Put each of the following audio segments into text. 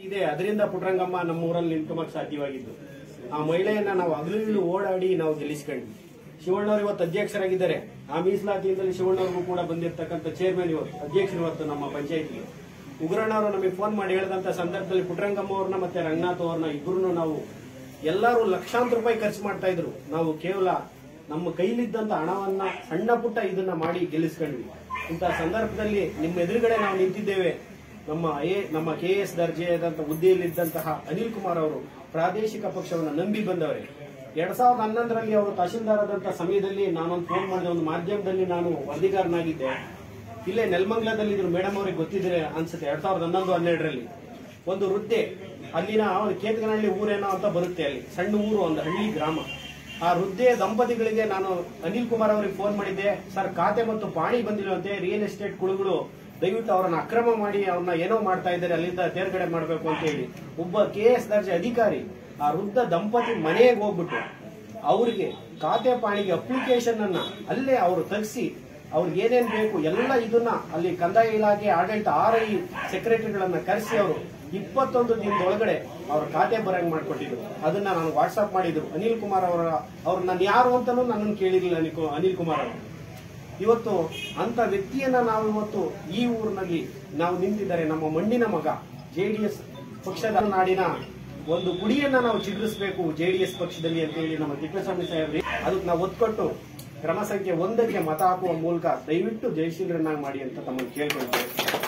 ಇದೆ. ಅದರಿಂದ ಪುಟ್ರಂಗಮ್ಮ ನಮ್ಮೂರಲ್ಲಿ ನಿಂತ್ಕೊಂಬಕ್ ಸಾಧ್ಯವಾಗಿದ್ದು. ಆ ಮಹಿಳೆಯನ್ನ ನಾವು ಹಗಲು ಓಡಾಡಿ ನಾವು ಗೆಲ್ಲಿಸ್ಕೊಂಡ್ವಿ. ಶಿವಣ್ಣವ್ರು ಇವತ್ತು ಅಧ್ಯಕ್ಷರಾಗಿದ್ದಾರೆ. ಆ ಮೀಸಲಾತಿಯಿಂದಲೇ ಶಿವಣ್ಣವ್ರಿಗೂ ಕೂಡ ಬಂದಿರತಕ್ಕಂಥ ಚೇರ್ಮನ್ ಇವತ್ತು ಅಧ್ಯಕ್ಷರು ಇವತ್ತು ನಮ್ಮ ಪಂಚಾಯತ್ಗೆ. ಉಗ್ರಣ್ಣವರು ನಮಗೆ ಫೋನ್ ಮಾಡಿ ಹೇಳಿದಂತ ಸಂದರ್ಭದಲ್ಲಿ ಪುಟ್ರಂಗಮ್ಮ ಅವ್ರನ್ನ ಮತ್ತೆ ರಂಗನಾಥ್ ಅವ್ರನ್ನ ಇಬ್ಬರು ನಾವು ಎಲ್ಲರೂ ಲಕ್ಷಾಂತರ ರೂಪಾಯಿ ಖರ್ಚು ಮಾಡ್ತಾ ಇದ್ರು. ನಾವು ಕೇವಲ ನಮ್ಮ ಕೈಲಿದ್ದಂತ ಹಣವನ್ನ ಸಣ್ಣ ಪುಟ್ಟ ಇದನ್ನ ಮಾಡಿ ಗೆಲ್ಲಿಸ್ಕೊಂಡ್ವಿ. ಇಂತಹ ಸಂದರ್ಭದಲ್ಲಿ ನಿಮ್ಮ ಎದುರುಗಡೆ ನಾವು ನಿಂತಿದ್ದೇವೆ. ನಮ್ಮ KS ದರ್ಜೆಯಾದಂತಹ ಹುದ್ದೆಯಲ್ಲಿದ್ದಂತಹ ಅನಿಲ್ ಕುಮಾರ್ ಅವರು ಪ್ರಾದೇಶಿಕ ಪಕ್ಷವನ್ನು ನಂಬಿ ಬಂದವರೇ. 2011ರಲ್ಲಿ ಅವರು ತಹಶೀಲ್ದಾರ್ ಆದಂತಹ ಸಮಯದಲ್ಲಿ ನಾನೊಂದು ಫೋನ್ ಮಾಡಿದ, ಒಂದು ಮಾಧ್ಯಮದಲ್ಲಿ ನಾನು ವರದಿಗಾರನಾಗಿದ್ದೆ. ಇಲ್ಲೇ ನೆಲಮಂಗಲದಲ್ಲಿ ಇದ್ರು, ಮೇಡಮ್ ಅವ್ರಿಗೆ ಗೊತ್ತಿದ್ರೆ ಅನ್ಸುತ್ತೆ. 2011-12ರಲ್ಲಿ ಒಂದು ವೃದ್ಧೆ, ಅಲ್ಲಿನ ಕೇತಕನಹಳ್ಳಿ ಊರೇನೋ ಅಂತ ಬರುತ್ತೆ, ಅಲ್ಲಿ ಸಣ್ಣ ಊರು, ಒಂದು ಹಳ್ಳಿ ಗ್ರಾಮ. ಆ ವೃದ್ಧೆ ದಂಪತಿಗಳಿಗೆ ನಾನು ಅನಿಲ್ ಕುಮಾರ್ ಅವರಿಗೆ ಫೋನ್ ಮಾಡಿದ್ದೆ. ಸರ್, ಖಾತೆ ಮತ್ತು ಪಾಣಿ ಬಂದಿರುವಂತೆ ರಿಯಲ್ ಎಸ್ಟೇಟ್ ಕುಳುಗಳು ದಯವಿಟ್ಟು ಅವರನ್ನ ಅಕ್ರಮ ಮಾಡಿ ಅವ್ರನ್ನ ಏನೋ ಮಾಡ್ತಾ ಇದ್ದಾರೆ, ಅಲ್ಲಿಂದ ತೇರ್ಗಡೆ ಮಾಡಬೇಕು ಅಂತ ಹೇಳಿ ಒಬ್ಬ KS ದರ್ಜೆ ಅಧಿಕಾರಿ ಆ ವೃದ್ಧ ದಂಪತಿ ಮನೆಗೆ ಹೋಗ್ಬಿಟ್ಟು ಅವರಿಗೆ ಖಾತೆ ಪಾಣಿಗೆ ಅಪ್ಲಿಕೇಶನ್ ಅನ್ನ ಅಲ್ಲೇ ಅವರು ತರಿಸಿ ಅವ್ರಿಗೆ ಏನೇನ್ ಬೇಕು ಎಲ್ಲ ಇದನ್ನ ಅಲ್ಲಿ ಕಂದಾಯ ಇಲಾಖೆ ಆಡಳಿತ RI ಸೆಕ್ರೆಟರಿಗಳನ್ನ ಕರೆಸಿ ಅವರು 21 ದಿನದೊಳಗಡೆ ಅವ್ರ ಖಾತೆ ಬರಂಗ್ ಮಾಡ್ಕೊಟ್ಟಿದ್ರು. ಅದನ್ನ ನಾನು ವಾಟ್ಸ್ಆಪ್ ಮಾಡಿದ್ರು. ಅನಿಲ್ ಕುಮಾರ್ ಅವ್ರ ನಾನು ಯಾರು ಅಂತಾನೂ ನನ್ನನ್ನು ಕೇಳಿರಲಿಲ್ಲ ಅನಿಲ್ ಕುಮಾರ್ ಅವರು. ಇವತ್ತು ಅಂತ ವ್ಯಕ್ತಿಯನ್ನ ನಾವು ಇವತ್ತು ಈ ಊರಿನಲ್ಲಿ ನಾವು ನಿಂತಿದ್ದಾರೆ. ನಮ್ಮ ಮಣ್ಣಿನ ಮಗ, JDS ಪಕ್ಷದ ನಾಡಿನ ಒಂದು ಗುಡಿಯನ್ನ ನಾವು ಚಿಗುರಿಸಬೇಕು JDS ಪಕ್ಷದಲ್ಲಿ ಅಂತ ಹೇಳಿ ನಮ್ಮ ತಿಪ್ಪೇಸ್ವಾಮಿ ಸಾಹೇಬ್ರಿ ಅದಕ್ಕೆ ನಾವು ಒತ್ಕೊಟ್ಟು ಕ್ರಮ ಸಂಖ್ಯೆ 1ಕ್ಕೆ ಮತ ಹಾಕುವ ಮೂಲಕ ದಯವಿಟ್ಟು ಜಯಶೀಲರನ್ನಾಗಿ ಮಾಡಿ ಅಂತ ತಮ್ಮನ್ನು ಕೇಳ್ಕೊಳ್ತೇವೆ.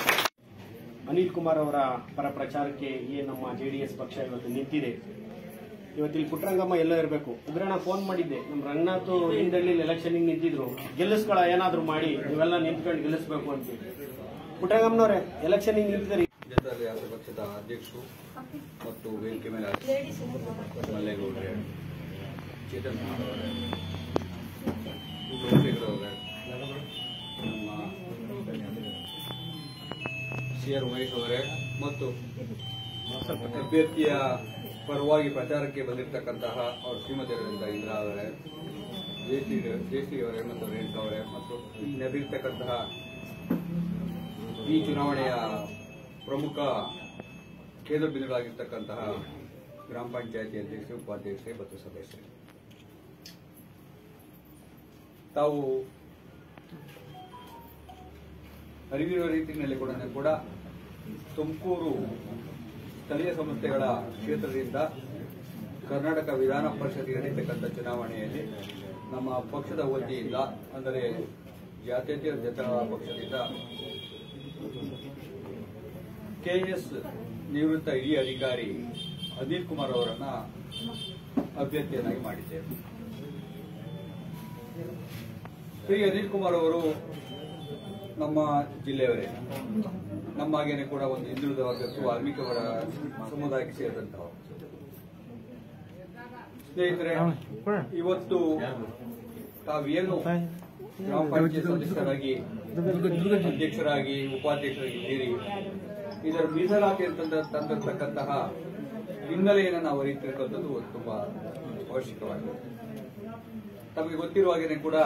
ಅನಿಲ್ ಕುಮಾರ್ ಅವರ ಪರ ಪ್ರಚಾರಕ್ಕೆ ಏನ್ ನಮ್ಮ JDS ಪಕ್ಷ ಇವತ್ತು ನಿಂತಿದೆ. ಇವತ್ತಿಲ್ಲಿ ಪುಟ್ರಂಗಮ್ಮ ಎಲ್ಲ ಇರಬೇಕು. ಉಗ್ರಣ ಫೋನ್ ಮಾಡಿದ್ದೆ, ನಮ್ಮ ರಂಗನಾಥ್ ಹಿಂದಳ್ಳಿ ಎಲೆಕ್ಷನ್ ನಿಂತಿದ್ರು, ಗೆಲ್ಲಿಸ್ಕೊಳ ಏನಾದ್ರು ಮಾಡಿ ನೀವೆಲ್ಲ ನಿಂತ್ಕೊಂಡು ಗೆಲ್ಲಿಸಬೇಕು ಅಂತ. ಪುಟ್ರಂಗಮ್ಮನವರೇ ಎಲೆಕ್ಷನ್ ನಿಂತಿದ್ದಾರೆ. ಪಕ್ಷದ ಅಧ್ಯಕ್ಷರು ಮತ್ತು ವೇದಿಕೆ ಮೇಲೆ ಮಲ್ಲೇಗೌಡರೇ, ಚೇತನ್ ಕುಮಾರ್ ಅವರೇ, ಸೋಮಶೇಖರ್ ಅವರೇ, ನಮ್ಮ CR ಉಮೇಶ್ ಅವರೇ ಮತ್ತು ಅಭ್ಯರ್ಥಿಯ ಪರವಾಗಿ ಪ್ರಚಾರಕ್ಕೆ ಬಂದಿರತಕ್ಕಂತಹ ಅವ್ರ ಶ್ರೀಮತಿಯರಿಂದ ಇಂದ್ರಾ ಅವರೇ, ಜಯಶ್ರೀ ಅವರೇ ಮತ್ತು ರೇಣುಕಾ ಅವರೇ ಮತ್ತು ಇಲ್ಲಿ ನೆರೆದಿರ್ತಕ್ಕಂತಹ ಈ ಚುನಾವಣೆಯ ಪ್ರಮುಖ ಕೇಂದ್ರ ಬಿಂದುಗಳಾಗಿರ್ತಕ್ಕಂತಹ ಗ್ರಾಮ ಪಂಚಾಯತಿ ಅಧ್ಯಕ್ಷರು, ಉಪಾಧ್ಯಕ್ಷರೇ ಮತ್ತು ಸದಸ್ಯರು, ತಾವು ಅರಿವಿರುವ ರೀತಿಯಲ್ಲಿ ಕೂಡ ತುಮಕೂರು ಸ್ಥಳೀಯ ಸಂಸ್ಥೆಗಳ ಕ್ಷೇತ್ರದಿಂದ ಕರ್ನಾಟಕ ವಿಧಾನ ಪರಿಷತ್ಗೆ ನಡೆಯತಕ್ಕಂಥ ಚುನಾವಣೆಯಲ್ಲಿ ನಮ್ಮ ಪಕ್ಷದ ವತಿಯಿಂದ, ಅಂದರೆ ಜಾತ್ಯತೀತ ಜನತಾ ಪಕ್ಷದಿಂದ KS ನಿವೃತ್ತ ಹಿರಿಯ ಅಧಿಕಾರಿ ಅನಿಲ್ ಕುಮಾರ್ ಅವರನ್ನ ಅಭ್ಯರ್ಥಿಯನ್ನಾಗಿ ಮಾಡಿದ್ದೇವೆ. ಶ್ರೀ ಅನಿಲ್ ಕುಮಾರ್ ಅವರು ನಮ್ಮ ಜಿಲ್ಲೆಯವರೇ, ನಮ್ಮ ಹಾಗೇನೆ ಕೂಡ ಒಂದು ಹಿಂದುಳಿದ ವರ್ಗಕ್ಕೂ ವಾಲ್ಮೀಕಿಯವರ ಸಮುದಾಯಕ್ಕೆ ಸೇರಿದಂತವರು. ಸ್ನೇಹಿತರೆ, ಇವತ್ತು ತಾವೇನು ಗ್ರಾಮ ಪಂಚಾಯತ್ ಸದಸ್ಯರಾಗಿ, ಅಧ್ಯಕ್ಷರಾಗಿ, ಉಪಾಧ್ಯಕ್ಷರಾಗಿ ಇದ್ದೀರಿ, ಇದರ ಮೀಸಲಾತಿ ತಂದಿರತಕ್ಕಂತಹ ಹಿನ್ನೆಲೆಯನ್ನು ನಾವು ಅರಿತಿರ್ತಕ್ಕಂಥದ್ದು ತುಂಬಾ ಅವಶ್ಯಕವಾಗಿದೆ. ತಮಗೆ ಗೊತ್ತಿರುವ ಹಾಗೆಯೇ ಕೂಡ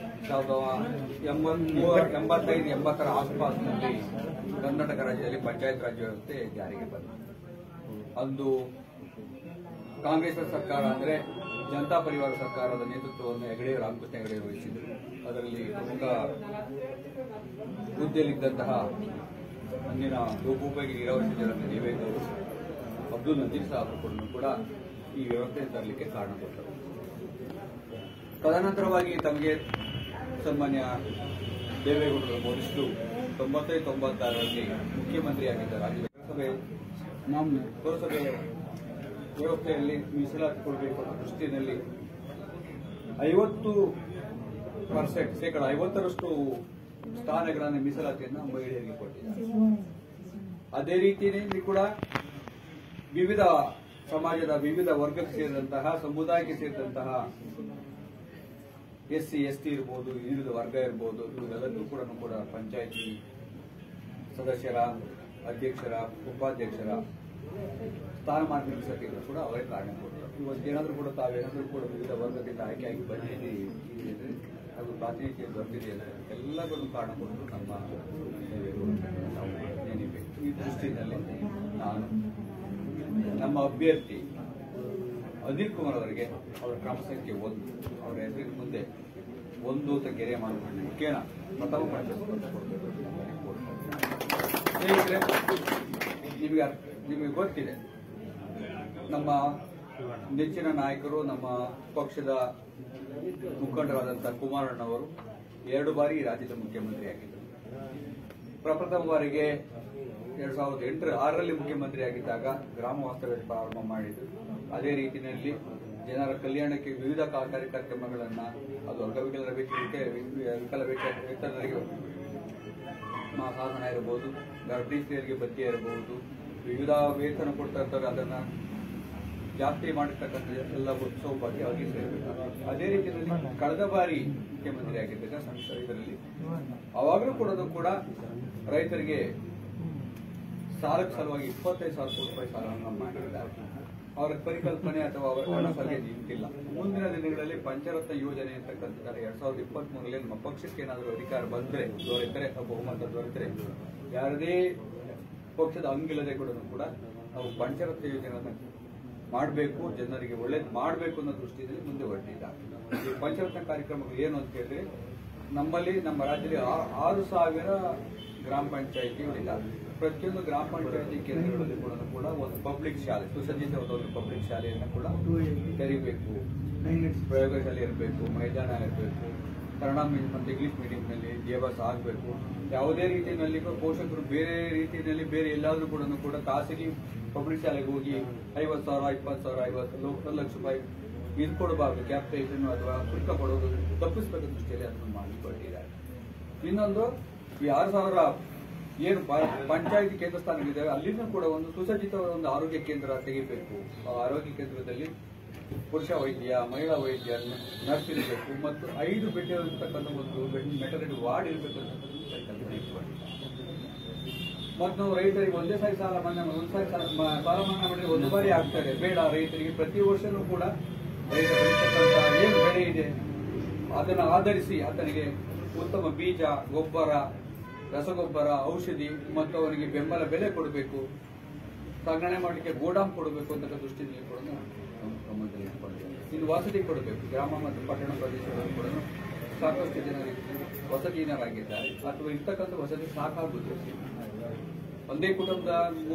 1985-80ರ ಆಸುಪಾಸಿನಲ್ಲಿ ಕರ್ನಾಟಕ ರಾಜ್ಯದಲ್ಲಿ ಪಂಚಾಯತ್ ರಾಜ್ ವ್ಯವಸ್ಥೆ ಜಾರಿಗೆ ಬಂತು. ಅಂದು ಕಾಂಗ್ರೆಸ್ ಸರ್ಕಾರ ಅಂದರೆ ಜನತಾ ಪರಿವಾರ ಸರ್ಕಾರದ ನೇತೃತ್ವವನ್ನು ರಾಮಕೃಷ್ಣ ಹೆಗಡೆ ವಹಿಸಿದರು. ಅದರಲ್ಲಿ ಪ್ರಮುಖ ಹುದ್ದೆಯಲ್ಲಿದ್ದಂತಹ ಅಂದಿನ ಲೋಕೋಪಯೋಗಿ ನೀರಾವರಿ ಸಚಿವರಾದ ದೇವೇಗೌಡ ಅವರು, ಅಬ್ದುಲ್ ನಜೀರ್ ಸಾಹೇಬರು ಕೂಡ ಈ ವ್ಯವಸ್ಥೆ ತರಲಿಕ್ಕೆ ಕಾರಣ ಕೊಟ್ಟರು. ತದನಂತರವಾಗಿ ತಮಗೆ ಸನ್ಮಾನ್ಯ ದೇವೇಗೌಡರ ವರಿಷ್ಠರು 95-96ರಲ್ಲಿ ಮುಖ್ಯಮಂತ್ರಿಯಾಗಿದ್ದ ರಾಜ್ಯಸಭೆ ಪುರಸಭೆ ವ್ಯವಸ್ಥೆಯಲ್ಲಿ ಮೀಸಲಾತಿ ಕೊಡಬೇಕು ಅನ್ನೋ ದೃಷ್ಟಿಯಲ್ಲಿ 50% ಸ್ಥಾನಗಳನ್ನು ಮೀಸಲಾತಿಯನ್ನು ಮಹಿಳೆಯರಿಗೆ ಕೊಟ್ಟಿದ್ದಾರೆ. ಅದೇ ರೀತಿಯಲ್ಲಿ ಕೂಡ ವಿವಿಧ ಸಮಾಜದ ವಿವಿಧ ವರ್ಗಕ್ಕೆ ಸೇರಿದಂತಹ, ಸಮುದಾಯಕ್ಕೆ ಸೇರಿದಂತಹ SC ST ಇರಬಹುದು, ಹಿಂದುಳಿದ ವರ್ಗ ಇರಬಹುದು, ಇವೆಲ್ಲದಕ್ಕೂ ಕೂಡ ಪಂಚಾಯಿತಿ ಸದಸ್ಯರ, ಅಧ್ಯಕ್ಷರ, ಉಪಾಧ್ಯಕ್ಷರ ಸ್ಥಾನಮಾನ ಮೀಸಲಾತಿಗಳು ಕೂಡ ಅವರೇ ಕಾರಣ ಕೊಟ್ಟರು. ಇವತ್ತೇನಾದ್ರೂ ಕೂಡ ತಾವೇನಾದ್ರೂ ಕೂಡ ವಿವಿಧ ವರ್ಗದಿಂದ ಆಯ್ಕೆಯಾಗಿ ಬಂದಿದೆ, ಅದು ಪ್ರಾತಿನಿಧ್ಯ ಬರ್ತಿದೆ ಅಂದರೆ ಎಲ್ಲರೂ ಕಾರಣ ಕೊಟ್ಟು ನಮ್ಮ ನಾವು ನೆನಬೇಕು. ಈ ದೃಷ್ಟಿಯಲ್ಲಿ ನಾನು ನಮ್ಮ ಅಭ್ಯರ್ಥಿ ಅನಿಲ್ ಕುಮಾರ್ ಅವರಿಗೆ ಅವರ ಕ್ರಮ ಸಂಖ್ಯೆ 1 ಅವರ ಹೆಸರಿಗೆ ಮುಂದೆ 1 ಅಂತ ಗೆರೆ ಮಾಡಿಕೊಂಡು ಮುಖೇನ ಪ್ರಥಮ ಸ್ನೇಹಿತರೆ, ನಿಮಗೆ ಗೊತ್ತಿದೆ, ನಮ್ಮ ನೆಚ್ಚಿನ ನಾಯಕರು, ನಮ್ಮ ಪಕ್ಷದ ಮುಖಂಡರಾದಂತಹ ಕುಮಾರಣ್ಣವರು 2 ಬಾರಿ ರಾಜ್ಯದ ಮುಖ್ಯಮಂತ್ರಿಯಾಗಿದ್ದರು. ಪ್ರಪ್ರಥಮ ಬಾರಿಗೆ 2006ರಲ್ಲಿ ಮುಖ್ಯಮಂತ್ರಿಯಾಗಿದ್ದಾಗ ಗ್ರಾಮ ವಾಸ್ತವ್ಯ ಪ್ರಾರಂಭ ಮಾಡಿದ್ರು. ಅದೇ ರೀತಿಯಲ್ಲಿ ಜನರ ಕಲ್ಯಾಣಕ್ಕೆ ವಿವಿಧ ಕಾರ್ಯಕ್ರಮಗಳನ್ನು, ಅದು ಅಂಗವಿಕಲರ ವೇತನರಿಗೆ ಸಾಧನ ಇರಬಹುದು, ಗರ್ಭಿಣಿ ಸ್ತ್ರೀಯರಿಗೆ ಭತ್ಯೆ ಇರಬಹುದು, ವಿವಿಧ ವೇತನ ಕೊಡ್ತಾ ಇರ್ತಾರೆ, ಅದನ್ನ ಜಾಸ್ತಿ ಮಾಡಿರ್ತಕ್ಕಂಥ ಎಲ್ಲ ಉತ್ಸವ ಬಗ್ಗೆ ಅವರಿಗೆ ಸೇರಬೇಕು. ಅದೇ ರೀತಿಯಲ್ಲಿ ಕಳೆದ ಬಾರಿ ಮುಖ್ಯಮಂತ್ರಿ ಆಗಿದ್ದಾಗ ಇದರಲ್ಲಿ ಅವಾಗಲೂ ಕೂಡ ರೈತರಿಗೆ ಸಾಲಕ್ಕೆ ಸಲುವಾಗಿ 25,000 ಕೋಟಿ ರೂಪಾಯಿ ಸಾಲವನ್ನು ಮಾಡಿದ್ದಾರೆ. ಅವರ ಪರಿಕಲ್ಪನೆ ಅಥವಾ ಅವರ ಹಣ ಸಲಹೆ ನಿಂತಿಲ್ಲ. ಮುಂದಿನ ದಿನಗಳಲ್ಲಿ ಪಂಚರತ್ನ ಯೋಜನೆ ಅಂತಕ್ಕಂಥದ್ದು 2023ರಲ್ಲಿ ನಮ್ಮ ಪಕ್ಷಕ್ಕೆ ಏನಾದರೂ ಅಧಿಕಾರ ಬಂದರೆ, ದೊರೆತರೆ, ಬಹುಮತ ದೊರೆತರೆ, ಯಾರದೇ ಪಕ್ಷದ ಅಂಗಿಲ್ಲದೆ ಕೂಡ ನಾವು ಪಂಚರತ್ನ ಯೋಜನೆಯನ್ನು ಮಾಡಬೇಕು, ಜನರಿಗೆ ಒಳ್ಳೇದು ಮಾಡಬೇಕು ಅನ್ನೋ ದೃಷ್ಟಿಯಲ್ಲಿ ಮುಂದೆ ಹೊರಟಿದ್ದಾರೆ. ಈ ಪಂಚರತ್ನ ಕಾರ್ಯಕ್ರಮಗಳು ಏನು ಅಂತ ಹೇಳಿದ್ರೆ, ನಮ್ಮಲ್ಲಿ ನಮ್ಮ ರಾಜ್ಯದಲ್ಲಿ 6,000 ಗ್ರಾಮ ಪಂಚಾಯಿತಿಗಳಿದ್ದಾವೆ. ಪ್ರತಿಯೊಂದು ಗ್ರಾಮ ಪಂಚಾಯಿತಿ ಕೇಂದ್ರಗಳಲ್ಲಿ ಕೂಡ ಒಂದು ಪಬ್ಲಿಕ್ ಶಾಲೆ, ಸುಸಜ್ಜಿತವಾದ ಒಂದು ಪಬ್ಲಿಕ್ ಶಾಲೆಯನ್ನು ಕೂಡ ತೆರೀಬೇಕು. ಪ್ರಯೋಗಶಾಲೆ ಇರಬೇಕು, ಮೈದಾನ ಇರಬೇಕು, ಕನ್ನಡ ಮತ್ತು ಇಂಗ್ಲಿಷ್ ಮೀಡಿಯಂನಲ್ಲಿ ವಿದ್ಯಾಭ್ಯಾಸ ಆಗಬೇಕು. ಯಾವುದೇ ರೀತಿಯಲ್ಲಿ ಪೋಷಕರು ಬೇರೆ ರೀತಿಯಲ್ಲಿ ಬೇರೆ ಎಲ್ಲಾದ್ರೂ ಕೂಡ ಖಾಸಗಿ ಪಬ್ಲಿಕ್ ಶಾಲೆಗೆ ಹೋಗಿ 50,000, 20,000, 50 ಲಕ್ಷ ರೂಪಾಯಿ ಇದು ಕೊಡಬಾರ್ದು. ಕ್ಯಾಪಿಟೇಷನ್ ಅಥವಾ ಶುಲ್ಕ ಕೊಡೋದು ತಪ್ಪಿಸಬೇಕು ದೃಷ್ಟಿಯಲ್ಲಿ ಅದನ್ನು ಮಾಡಿಕೊಂಡಿದ್ದಾರೆ. ಇನ್ನೊಂದು, ಈ 6,000 ಏನು ಪಂಚಾಯಿತಿ ಕೇಂದ್ರ ಸ್ಥಾನಗಳಿದ್ದಾವೆ, ಅಲ್ಲಿನೂ ಕೂಡ ಒಂದು ಸುಸಜ್ಜಿತವಾದ ಒಂದು ಆರೋಗ್ಯ ಕೇಂದ್ರ ತೆಗಿಬೇಕು. ಆ ಆರೋಗ್ಯ ಕೇಂದ್ರದಲ್ಲಿ ಪುರುಷ ವೈದ್ಯ, ಮಹಿಳಾ ವೈದ್ಯ, ನರ್ಸ್ ಇರಬೇಕು ಮತ್ತು 5 ಬೆಡ್ ಇರತಕ್ಕಂಥ ಒಂದು ಮೆಟರ್ನಿಟಿ ವಾರ್ಡ್ ಇರಬೇಕು ಅಂತ ಮತ್ತು ನಾವು ರೈತರಿಗೆ ಒಂದೇ ಸಾರಿ ಸಾಲ ಮನ್ನಾ ಮಾಡಿದ್ರೆ 1 ಬಾರಿ ಆಗ್ತಾರೆ. ಬೇಡ, ರೈತರಿಗೆ ಪ್ರತಿ ವರ್ಷನೂ ಕೂಡ ರೈತ ಬೆಳೀತಕ್ಕಂಥ ಏನು ಬೆಳೆ ಇದೆ ಅದನ್ನು ಆಧರಿಸಿ ಆತನಿಗೆ ಉತ್ತಮ ಬೀಜ, ಗೊಬ್ಬರ, ರಸಗೊಬ್ಬರ, ಔಷಧಿ ಮತ್ತು ಅವನಿಗೆ ಬೆಂಬಲ ಬೆಲೆ ಕೊಡಬೇಕು, ಸಂಗ್ರಹಣೆ ಮಾಡಲಿಕ್ಕೆ ಗೋಡಾಮ್ ಕೊಡಬೇಕು ಅಂತ ದೃಷ್ಟಿಯಲ್ಲಿ ಕೂಡ ಗಮನದಲ್ಲಿ ಇಟ್ಕೊಂಡಿದ್ದೇವೆ. ಇನ್ನು ವಸತಿ ಕೊಡಬೇಕು. ಗ್ರಾಮ ಮತ್ತು ಪಟ್ಟಣ ಪ್ರದೇಶಗಳಲ್ಲಿ ಕೂಡ ಸಾಕಷ್ಟು ಜನರಿಗೆ ವಸತಿಹೀನರಾಗಿದ್ದಾರೆ ಅಥವಾ ಇರ್ತಕ್ಕಂಥ ವಸತಿ ಸಾಕಾಗುವುದು. ಒಂದೇ ಕುಟುಂಬದ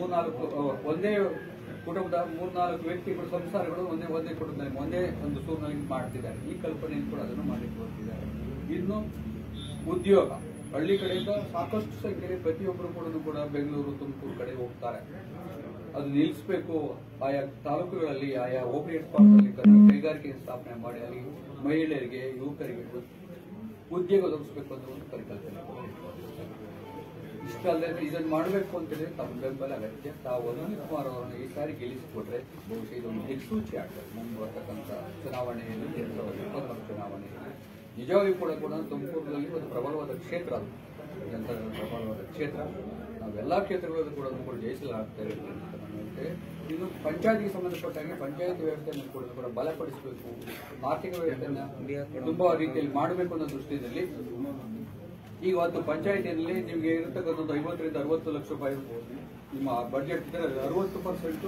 3-4 ವ್ಯಕ್ತಿಗಳು, ಸಂಸಾರಗಳು ಒಂದೇ ಕುಟುಂಬದಲ್ಲಿ ಒಂದೇ ಒಂದು ಸೂರಿನಲ್ಲಿ ಮಾಡ್ತಿದ್ದಾರೆ. ಈ ಕಲ್ಪನೆಯನ್ನು ಕೂಡ ಅದನ್ನು ಮಾಡಲಿಕ್ಕೆ ಬರ್ತಿದ್ದಾರೆ. ಇನ್ನು ಉದ್ಯೋಗ, ಹಳ್ಳಿ ಕಡೆಯಿಂದ ಸಾಕಷ್ಟು ಸಂಖ್ಯೆಯಲ್ಲಿ ಪ್ರತಿಯೊಬ್ಬರು ಕೂಡ ಬೆಂಗಳೂರು, ತುಮಕೂರು ಕಡೆ ಹೋಗ್ತಾರೆ. ಅದು ನಿಲ್ಲಿಸಬೇಕು. ಆಯಾ ತಾಲೂಕುಗಳಲ್ಲಿ, ಆಯಾ ಹೋಬಳಿ ಸ್ಪಾಟ್ಗಳಲ್ಲಿ ಕೈಗಾರಿಕೆ ಸ್ಥಾಪನೆ ಮಾಡಿ ಅಲ್ಲಿ ಮಹಿಳೆಯರಿಗೆ, ಯುವಕರಿಗೆ ಉದ್ಯೋಗ ಒದಗಿಸಬೇಕು ಅಂತ ಒಂದು ಪರಿಕಲ್ಪನೆ. ಇಷ್ಟಲ್ಲದೆ ಇದನ್ನು ಮಾಡಬೇಕು ಅಂತೇಳಿ ತಮ್ಮ ಬೆಂಬಲ ಅಗತ್ಯ. ತಾವು ಅನಿಲ್ ಕುಮಾರ್ ಅವರನ್ನು ಈ ಸಾರಿ ಗೆಲ್ಲಿಸಿಕೊಟ್ರೆ ಬಹುಶಃ ಇದೊಂದು ದಿಕ್ಸೂಚಿ ಆಗ್ತದೆ ಮುಂದೆ ಬರ್ತಕ್ಕಂಥ ಚುನಾವಣೆಯಲ್ಲಿ, 2024 ಚುನಾವಣೆಯಲ್ಲಿ. ನಿಜವಾಗಿಯೂ ಕೂಡ ತುಮಕೂರಿನಲ್ಲಿ ಒಂದು ಪ್ರಬಲವಾದ ಕ್ಷೇತ್ರ, ಅದು ಜನತಾ ಪ್ರಬಲವಾದ ಕ್ಷೇತ್ರ. ನಾವೆಲ್ಲಾ ಕ್ಷೇತ್ರಗಳಲ್ಲೂ ಕೂಡ ಜಯಿಸಲಾಗ್ತೇವೆ ಅಂತ ಹೇಳುತ್ತೆ. ಇನ್ನು ಪಂಚಾಯತಿಗೆ ಸಂಬಂಧಪಟ್ಟಾಗೆ ಪಂಚಾಯತ್ ವ್ಯವಸ್ಥೆಯನ್ನು ಕೂಡ ಬಲಪಡಿಸಬೇಕು, ಆರ್ಥಿಕ ವ್ಯವಸ್ಥೆಯನ್ನು ತುಂಬಾ ರೀತಿಯಲ್ಲಿ ಮಾಡಬೇಕು ಅನ್ನೋ ದೃಷ್ಟಿಯಲ್ಲಿ ಈಗ ಒಂದು ಪಂಚಾಯತಿಯಲ್ಲಿ ನಿಮಗೆ ಇರತಕ್ಕಂಥ 50 ರಿಂದ 60 ಲಕ್ಷ ರೂಪಾಯಿ ನಿಮ್ಮ ಬಜೆಟ್ ಇದ್ದರೆ 60%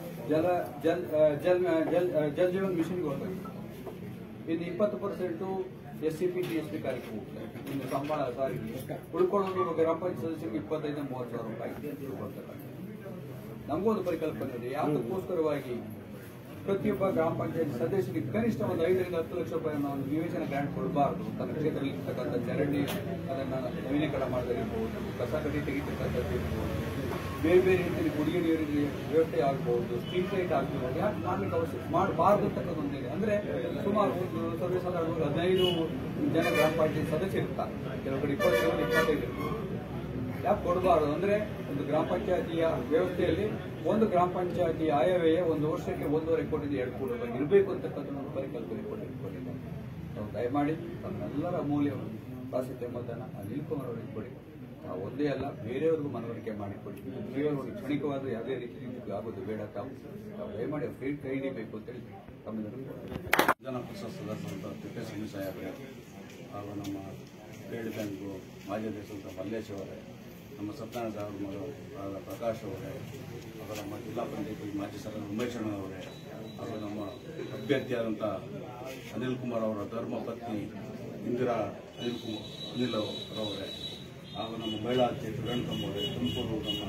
ಜಲ್ ಜೀವನ್ ಮಿಷನ್ಗೆ ಹೋಗ್ಬೇಕು. ಇನ್ನು 20% SCP TSP ಕಾರ್ಯಕ್ರಮ ಹೋಗ್ತಾರೆ. ಇನ್ನು ಸಂಬಳ ಸಾರಿಗೆ ಉಳ್ಕೊಳ್ಳೋದು ಗ್ರಾಮ ಪಂಚಾಯತ್ ಸದಸ್ಯರಿಗೆ 25,000 30,000 ರೂಪಾಯಿ ಕೊಡ್ತಾರೆ. ನಮಗೂ ಒಂದು ಪರಿಕಲ್ಪನೆ ಇದೆ. ಯಾತಕ್ಕೋಸ್ಕರವಾಗಿ ಪ್ರತಿಯೊಬ್ಬ ಗ್ರಾಮ ಪಂಚಾಯತ್ ಸದಸ್ಯರಿಗೆ ಕನಿಷ್ಠ ಒಂದು 5 ರಿಂದ 10 ಲಕ್ಷ ರೂಪಾಯಿಯನ್ನು ಒಂದು ನಿವೇಶನ ಗ್ರಾಂಟ್ ಕೊಡಬಾರದು. ತನ್ನ ಕ್ಷೇತ್ರದಲ್ಲಿ ಇರ್ತಕ್ಕಂಥ ಚರಂಡಿ ಅದನ್ನು ನವೀಕರಣ ಮಾಡೋದಿರ್ಬೋದು, ಕಸ ಕಡ್ಡಿ ತೆಗಿತಕ್ಕಂಥದ್ದು ಇರ್ಬೋದು, ಬೇರೆ ಬೇರೆ ರೀತಿಯಲ್ಲಿ ಕುಡಿಯುವ ನೀರಿನ ವ್ಯವಸ್ಥೆ ಆಗ್ಬಹುದು, ಸ್ಟ್ರೀಟ್ ಲೈಟ್ ಆಗ್ಬೋದು. ಯಾಕೆ ಮಾಡ್ಲಿಕ್ಕೆ ಅವಶ್ಯ ಮಾಡಬಾರ್ದು ಅಂತಕ್ಕಂಥ ಒಂದಿದೆ. ಅಂದ್ರೆ ಸುಮಾರು ಒಂದು ಸರ್ವೇಸಾಧಾರಣ 15 ಜನ ಗ್ರಾಮ ಪಂಚಾಯತ್ ಸದಸ್ಯರು ಇರ್ತಾರೆ, ಕೆಲವು ಕಡೆ 25 ಇರ್ತಾರೆ. ಯಾಕೆ ಕೊಡಬಾರದು ಅಂದ್ರೆ ಒಂದು ಗ್ರಾಮ ಪಂಚಾಯತಿಯ ವ್ಯವಸ್ಥೆಯಲ್ಲಿ ಒಂದು ಗ್ರಾಮ ಪಂಚಾಯತಿ ಆಯವ್ಯಯ ಒಂದು ವರ್ಷಕ್ಕೆ 1.5 ಕೋಟಿ 2 ಕೋಟಿ ರೂಪಾಯಿ ಇರಬೇಕು ಅಂತಕ್ಕಂಥ ಒಂದು ಪರಿಕಲ್ಪನೆ ಕೊಟ್ಟಿದ್ದಾರೆ. ನಾವು ದಯಮಾಡಿ ತಮ್ಮೆಲ್ಲರ ಅಮೂಲ್ಯವನ್ನು ಪ್ರಾಶಸ್ತ್ಯ ಮತನ ಅನಿಲ್ ಕುಮಾರ್ ಅವರಿಗೆ ಕೊಡಿ. ನಾವು ಒಂದೇ ಅಲ್ಲ, ಬೇರೆಯವ್ರಿಗೂ ಮನವರಿಕೆ ಮಾಡಿಕೊಡಿ. ಬೇರೆಯವ್ರಿಗೆ ಕ್ಷಣಿಕವಾದ ಯಾವುದೇ ರೀತಿ ಆಗೋದು ಬೇಡ. ತಾವು ದಯಮಾಡಿ ಫ್ರೀ ಕೈ ಹಿಡಿಬೇಕು ಅಂತೇಳಿ ತಮ್ಮೆಲ್ಲರೂ ವಿಧಾನ ಪರಿಷತ್ ಸದಸ್ಯರಾದ ತಿಪ್ಪೇಸ್ವಾಮಿ ಸಾಹೇಬ್ರೆ ಹಾಗೂ ನಮ್ಮ ಸ್ಟೇಟ್ ಬ್ಯಾಂಕು ಮಾಜಿ ಅಧ್ಯಕ್ಷರಾದ ಮಲ್ಲೇಶ್ ಅವರೇ ನಮ್ಮ ಸತ್ಯನಾರಾಯಣ ಅವರ ಮಗ ಪ್ರಕಾಶ್ ಅವರೇ, ಹಾಗೂ ನಮ್ಮ ಜಿಲ್ಲಾ ಪಂಚಾಯತ್ ಮಾಜಿ ಸದಸ್ಯ ಉಮೇಶ್ ಅವರೇ, ಹಾಗೂ ನಮ್ಮ ಅಭ್ಯರ್ಥಿಯಾದಂಥ ಅನಿಲ್ ಕುಮಾರ್ ಅವರ ಧರ್ಮಪತ್ನಿ ಇಂದಿರಾ ಅನಿಲ್ ಅವರೇ, ಹಾಗೂ ನಮ್ಮ ಮಹಿಳಾ ಅಧ್ಯಕ್ಷರು ರೇಣುಕಮ್ಮ ಅವರೇ, ತುಮಕೂರು ನಮ್ಮ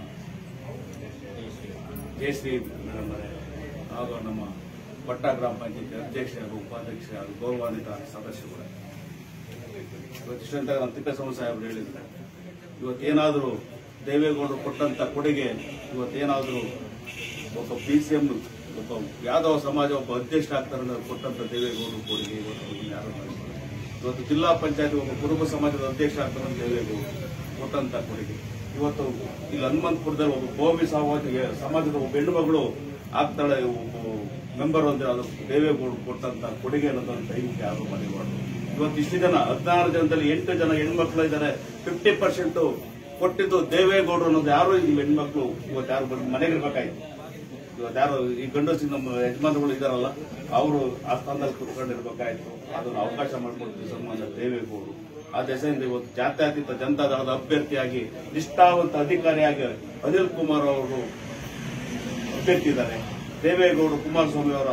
ಜಯಶ್ರೀ ಮೇಡಮ್ ಅವರೇ, ಹಾಗೂ ನಮ್ಮ ಪಟ್ಟ ಗ್ರಾಮ ಪಂಚಾಯತ್ ಅಧ್ಯಕ್ಷ ಹಾಗೂ ಉಪಾಧ್ಯಕ್ಷ ಹಾಗೂ ಗೌರವಾನ್ವಿತ ಸದಸ್ಯರುಗಳೇ, ಇವತ್ತಿಷ್ಟಂತ ನಮ್ಮ ತಿಪ್ಪೇಸ್ವಾಮಿ ಸಾಹೇಬರು ಹೇಳಿದ್ದಾರೆ, ಇವತ್ತೇನಾದರೂ ದೇವೇಗೌಡರು ಕೊಟ್ಟಂತ ಕೊಡುಗೆ, ಇವತ್ತೇನಾದರೂ ಒಬ್ಬ PCM ಒಬ್ಬ ಯಾದವ ಸಮಾಜ ಒಬ್ಬ ಅಧ್ಯಕ್ಷ ಆಗ್ತಾರೆ ಕೊಟ್ಟಂತ ದೇವೇಗೌಡರು ಕೊಡುಗೆ ಇವತ್ತು ಯಾರು ಮಾಡಿದ್ದಾರೆ. ಇವತ್ತು ಜಿಲ್ಲಾ ಪಂಚಾಯತ್ ಒಬ್ಬ ಕುರುಬ ಸಮಾಜದ ಅಧ್ಯಕ್ಷ ಆಗ್ತಾರೆ ದೇವೇಗೌಡರು ಕೊಟ್ಟಂತ ಕೊಡುಗೆ. ಇವತ್ತು ಇಲ್ಲಿ ಹನುಮಂತಪುರದಲ್ಲಿ ಒಬ್ಬ ಗೋಮಿ ಸಮಾಜದ ಒಬ್ಬ ಹೆಣ್ಣು ಮಗಳು ಆಗ್ತಾಳೆ ಮೆಂಬರ್ ಅಂದ್ರೆ ಅದು ದೇವೇಗೌಡರು ಕೊಟ್ಟಂತ ಕೊಡುಗೆ ಅನ್ನೋದನ್ನು ದಯವಿಟ್ಟು ಯಾರು ಮರೆಯಬಾರ್ದು. ಇವತ್ತು ಇಷ್ಟು ಜನ 16 ಜನದಲ್ಲಿ 8 ಜನ ಹೆಣ್ಮಕ್ಳು ಇದ್ದಾರೆ. 50% ಕೊಟ್ಟಿದ್ದು ದೇವೇಗೌಡರು ಅನ್ನೋದು ಯಾರು ಈ ಹೆಣ್ಮಕ್ಳು ಇವತ್ತು ಯಾರು ಮನೆಗೆ ಇರ್ಬೇಕಾಯ್ತು. ಇವತ್ತು ಯಾರು ಈ ಗಂಡಸಿ ನಮ್ಮ ಯಜಮಾನರುಗಳು ಇದಾರಲ್ಲ, ಅವರು ಆ ಸ್ಥಾನದಲ್ಲಿ ಕುತ್ಕೊಂಡಿರ್ಬೇಕಾಯ್ತು. ಅದನ್ನು ಅವಕಾಶ ಮಾಡಿಕೊಡ್ತೀವಿ ಸನ್ಮಾನ್ಯ ದೇವೇಗೌಡರು. ಆ ದೆಸೆಯಿಂದ ಇವತ್ತು ಜಾತ್ಯತೀತ ಜನತಾದಳದ ಅಭ್ಯರ್ಥಿಯಾಗಿ ನಿಷ್ಠಾವಂತ ಅಧಿಕಾರಿಯಾಗಿ ಅನಿಲ್ ಕುಮಾರ್ ಅವರು ಅಭ್ಯರ್ಥಿ ಇದ್ದಾರೆ. ದೇವೇಗೌಡರು ಕುಮಾರಸ್ವಾಮಿ ಅವರ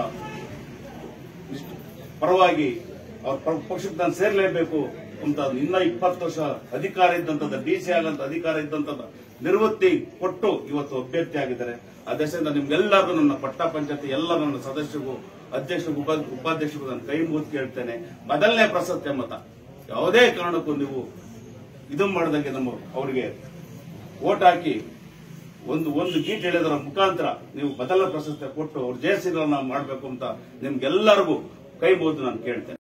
ಪರವಾಗಿ ಅವ್ರ ಪಕ್ಷಕ್ಕೆ ನಾನು ಸೇರಲೇಬೇಕು ಅಂತ ಇನ್ನ 20 ವರ್ಷ ಅಧಿಕಾರ ಇದ್ದಂಥದ್ದು, DC ಆಗಂತ ಅಧಿಕಾರ ಇದ್ದಂಥದ್ದು ನಿರ್ವೃತ್ತಿ ಕೊಟ್ಟು ಇವತ್ತು ಅಭ್ಯರ್ಥಿ ಆಗಿದ್ದಾರೆ. ಆ ದೆಸೆಯಿಂದ ನಿಮ್ಗೆಲ್ಲರಿಗೂ ನನ್ನ ಪಟ್ಟ ಪಂಚಾಯತಿ ಎಲ್ಲ ನನ್ನ ಸದಸ್ಯರಿಗೂ ಅಧ್ಯಕ್ಷರಿಗೂ ಉಪಾಧ್ಯಕ್ಷರಿಗೂ ನಾನು ಕೈ ಮುಗಿದು ಕೇಳ್ತೇನೆ. ಮೊದಲನೇ ಪ್ರಶಸ್ತಿ ಮತ ಯಾವುದೇ ಕಾರಣಕ್ಕೂ ನೀವು ಇದು ಮಾಡಿದಂಗೆ ನಮ್ಮ ಅವರಿಗೆ ವೋಟ್ ಹಾಕಿ ಒಂದು ಗೀಟ್ ಹೇಳಿದರ ಮುಖಾಂತರ ನೀವು ಮೊದಲ ಪ್ರಶಸ್ತಿ ಕೊಟ್ಟು ಅವ್ರ ಜಯಶೀಲನ ಮಾಡಬೇಕು ಅಂತ ನಿಮ್ಗೆಲ್ಲರಿಗೂ ಕೈ ಮುಗಿದು ನಾನು ಕೇಳ್ತೇನೆ.